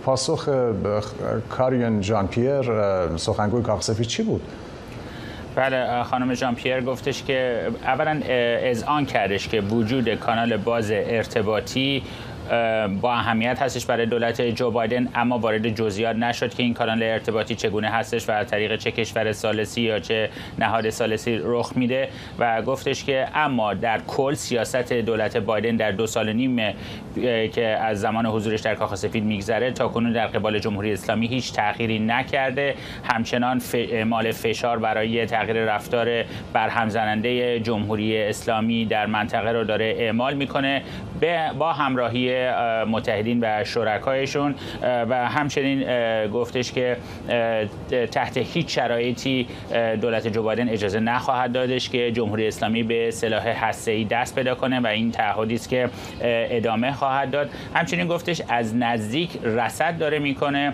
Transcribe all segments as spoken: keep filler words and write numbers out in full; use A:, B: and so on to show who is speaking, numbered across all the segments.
A: پاسخ کاریون ژان پیر سخنگوی کاخ سفید چی بود؟
B: بله، خانم ژان پیر گفتش که اولا اذعان کردش که وجود کانال باز ارتباطی با اهمیت هستش برای دولت جو بایدن، اما وارد جزئیات نشد که این کانال ارتباطی چگونه هستش و از طریق چه کشور ثالثی یا چه نهاد ثالثی رخ میده و گفتش که اما در کل سیاست دولت بایدن در دو سال نیم که از زمان حضورش در کاخ سفید میگذره تا کنون در قبال جمهوری اسلامی هیچ تغییری نکرده، همچنان اعمال فشار برای تغییر رفتار برهم زننده جمهوری اسلامی در منطقه رو داره اعمال میکنه با همراهی متحدین و شرکایشون و همچنین گفتش که تحت هیچ شرایطی دولت جو بایدن اجازه نخواهد دادش که جمهوری اسلامی به سلاح هسته‌ای دست پیدا کنه و این تعهدی است که ادامه خواهد داد. همچنین گفتش از نزدیک رصد داره میکنه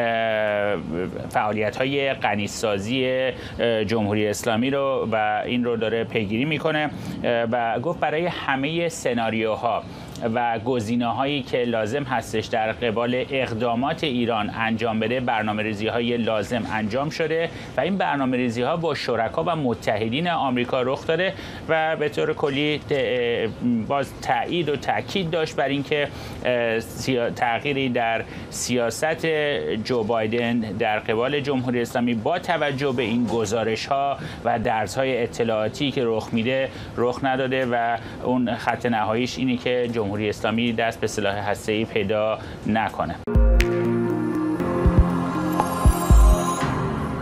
B: فعالیت‌های غنی‌سازی جمهوری اسلامی رو و این رو داره پیگیری میکنه و گفت برای همه سناریوها و گزینه‌هایی که لازم هستش در قبال اقدامات ایران انجام بده برنامه‌ریزی‌های لازم انجام شده و این برنامه‌ریزی‌ها با شرکا و متحدین آمریکا رخ داده و به طور کلی باز تایید و تاکید داشت بر اینکه تغییری در سیاست جو بایدن در قبال جمهوری اسلامی با توجه به این گزارش‌ها و درس‌های اطلاعاتی که رخ میده رخ نداده و اون خط نهاییش اینه که جمهوری اسلامی دست به سلاح هسته‌ای پیدا نکنه.